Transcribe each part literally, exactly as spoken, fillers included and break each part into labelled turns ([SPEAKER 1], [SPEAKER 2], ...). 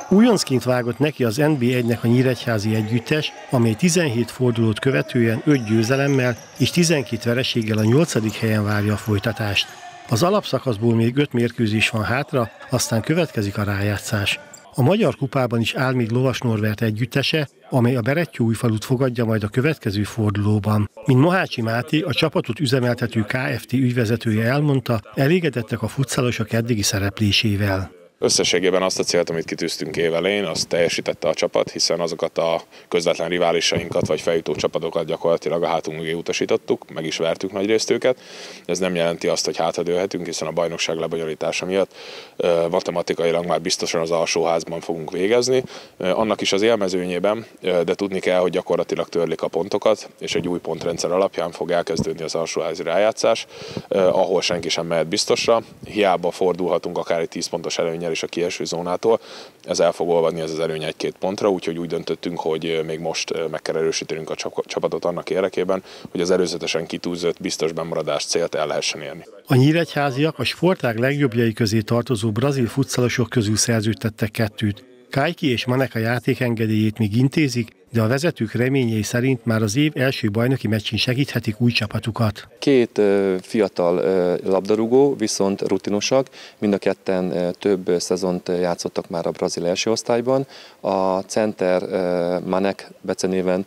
[SPEAKER 1] Újoncként vágott neki az en bé egynek a nyíregyházi együttes, amely tizenhét fordulót követően öt győzelemmel és tizenkét vereséggel a nyolcadik helyen várja a folytatást. Az alapszakaszból még öt mérkőzés van hátra, aztán következik a rájátszás. A Magyar Kupában is áll még Lovas Norbert együttese, amely a Berettyóújfalut fogadja majd a következő fordulóban. Mint Mohácsi Máté, a csapatot üzemeltető ká ef té ügyvezetője elmondta, elégedettek a futszalosok eddigi szereplésével.
[SPEAKER 2] Összességében azt a célt, amit kitűztünk évelején, azt teljesítette a csapat, hiszen azokat a közvetlen riválisainkat vagy feljutó csapatokat gyakorlatilag a hátunk mögé utasítottuk, meg is vertük nagyrészt őket. Ez nem jelenti azt, hogy hátradőlhetünk, hiszen a bajnokság lebonyolítása miatt matematikailag már biztosan az alsóházban fogunk végezni. Annak is az élmezőnyében, de tudni kell, hogy gyakorlatilag törlik a pontokat, és egy új pontrendszer alapján fog elkezdődni az alsóházi rájátszás, ahol senki sem mehet biztosra. Hiába fordulhatunk akár egy tíz pontos előnnyel és a kieső zónától. Ez el fog olvadni, ez az előny egy-két pontra, úgyhogy úgy döntöttünk, hogy még most meg kell erősítenünk a csapatot annak érdekében, hogy az előzetesen kitűzött biztos bemaradás célt el lehessen érni.
[SPEAKER 1] A nyíregyháziak a sportág legjobbjai közé tartozó brazil futszalosok közül szerződtettek kettőt. Kájki és Maneka játékengedélyét még intézik, de a vezetők reményei szerint már az év első bajnoki meccsén segíthetik új csapatukat.
[SPEAKER 3] Két fiatal labdarúgó, viszont rutinosak, mind a ketten több szezont játszottak már a brazil első osztályban. A center Manek becenéven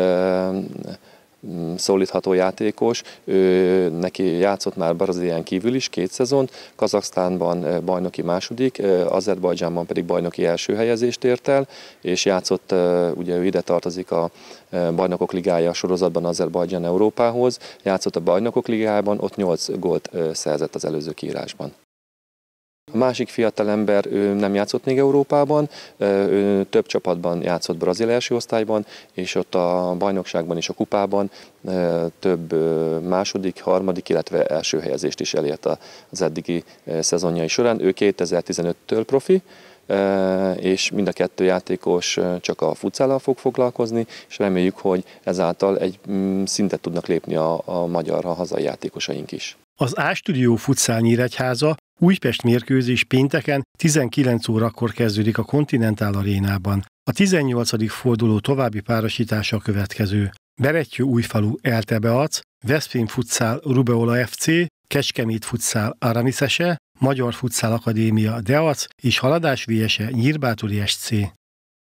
[SPEAKER 3] szólítható játékos, ő, neki játszott már Brazílián kívül is két szezont, Kazaksztánban bajnoki második, Azerbajdzsánban pedig bajnoki első helyezést ért el, és játszott, ugye ő ide tartozik a Bajnokok Ligája sorozatban Azerbajdzsán Európához, játszott a Bajnokok Ligájában, ott nyolc gólt szerzett az előző kiírásban. A másik fiatalember, ő nem játszott még Európában, ő több csapatban játszott brazil első osztályban, és ott a bajnokságban és a kupában több második, harmadik, illetve első helyezést is elért az eddigi szezonjai során. Ő kétezer-tizenöttől profi, és mind a kettő játékos csak a futszállal fog foglalkozni, és reméljük, hogy ezáltal egy szintet tudnak lépni a, a magyar, a hazai játékosaink is.
[SPEAKER 1] Az A-Studio Futsal Nyíregyháza Újpest mérkőzés pénteken tizenkilenc órakor kezdődik a Continental Arénában. A tizennyolcadik forduló további párosítása a következő. Berettyóújfalu Elte Beac, Veszprém Futsal Rubeola ef cé, Kecskemét Futsal Aramisese, Magyar Futsal Akadémia Deac és Haladás vé es e Nyírbátori es cé.